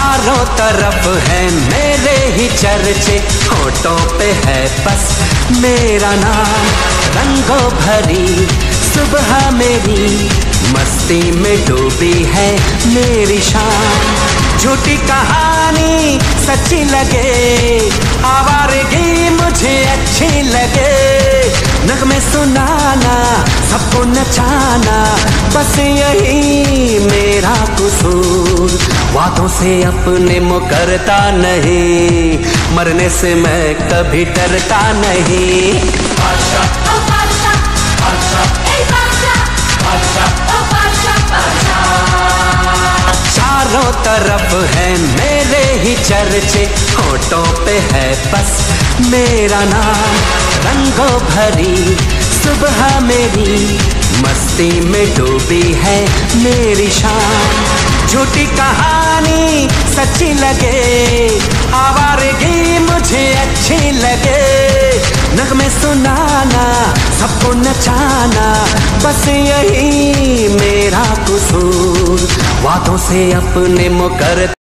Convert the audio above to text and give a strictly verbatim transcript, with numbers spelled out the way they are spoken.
चारों तरफ है मेरे ही चर्चे, होठों पे है बस मेरा नाम। रंगों भरी सुबह मेरी, मस्ती में डूबी है मेरी शाम। झूठी कहानी सच्ची लगे, आवारगी मुझे अच्छी लगे। नगमे सुनाना, सबको नचाना, बस यही मेरा कसूर। वादों से अपने मुकरता नहीं, मरने से मैं कभी डरता नहीं। बादशाह, ओ बादशाह, बादशाह, ए बादशाह, बादशाह, ओ बादशाह, बादशाह। चारों तरफ है मेरे ही चर्चे, होठों पे है बस मेरा नाम। रंगों भरी सुबह मेरी, मस्ती में डूबी है मेरी शाम। झूठी कहानी सच्ची लगे, आवारगी मुझे अच्छी लगे। नगमे सुनाना, सबको नचाना, बस यही मेरा कसूर। वादों से अपने मुकर